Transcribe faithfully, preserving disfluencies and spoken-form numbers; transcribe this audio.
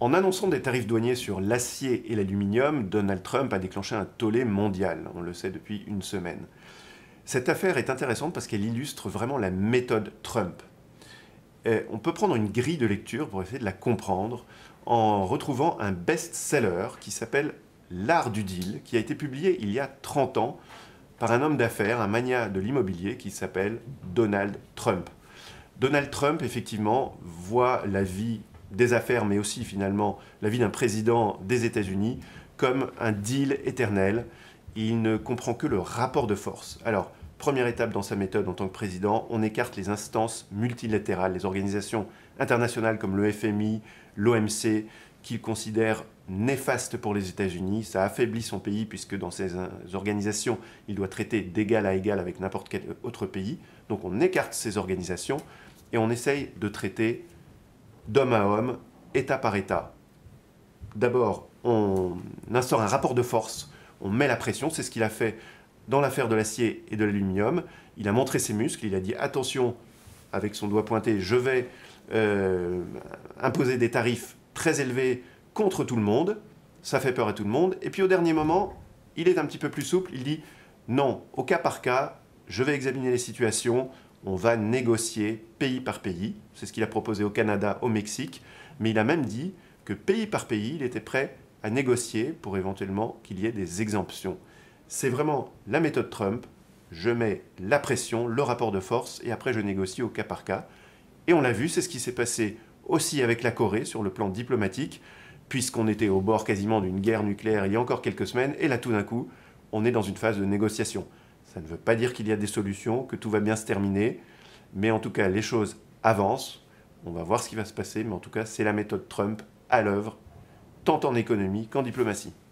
En annonçant des tarifs douaniers sur l'acier et l'aluminium, Donald Trump a déclenché un tollé mondial, on le sait depuis une semaine. Cette affaire est intéressante parce qu'elle illustre vraiment la méthode Trump. Et on peut prendre une grille de lecture pour essayer de la comprendre en retrouvant un best-seller qui s'appelle L'Art du Deal, qui a été publié il y a trente ans par un homme d'affaires, un magnat de l'immobilier qui s'appelle Donald Trump. Donald Trump, effectivement, voit la vie des affaires, mais aussi finalement la vie d'un président des États-Unis, comme un deal éternel. Il ne comprend que le rapport de force. Alors, première étape dans sa méthode en tant que président, on écarte les instances multilatérales, les organisations internationales comme le F M I, l'O M C, qu'il considère néfastes pour les États-Unis. Ça affaiblit son pays puisque dans ces organisations, il doit traiter d'égal à égal avec n'importe quel autre pays. Donc on écarte ces organisations et on essaye de traiter d'homme à homme, État par État. D'abord, on instaure un rapport de force, on met la pression, c'est ce qu'il a fait dans l'affaire de l'acier et de l'aluminium. Il a montré ses muscles, il a dit attention, avec son doigt pointé, je vais euh, imposer des tarifs très élevés contre tout le monde, ça fait peur à tout le monde. Et puis au dernier moment, il est un petit peu plus souple, il dit non, au cas par cas, je vais examiner les situations, on va négocier pays par pays. C'est ce qu'il a proposé au Canada, au Mexique. Mais il a même dit que pays par pays, il était prêt à négocier pour éventuellement qu'il y ait des exemptions. C'est vraiment la méthode Trump. Je mets la pression, le rapport de force, et après je négocie au cas par cas. Et on l'a vu, c'est ce qui s'est passé aussi avec la Corée sur le plan diplomatique, puisqu'on était au bord quasiment d'une guerre nucléaire il y a encore quelques semaines, et là tout d'un coup, on est dans une phase de négociation. Ça ne veut pas dire qu'il y a des solutions, que tout va bien se terminer, mais en tout cas, les choses avancent. On va voir ce qui va se passer, mais en tout cas, c'est la méthode Trump à l'œuvre, tant en économie qu'en diplomatie.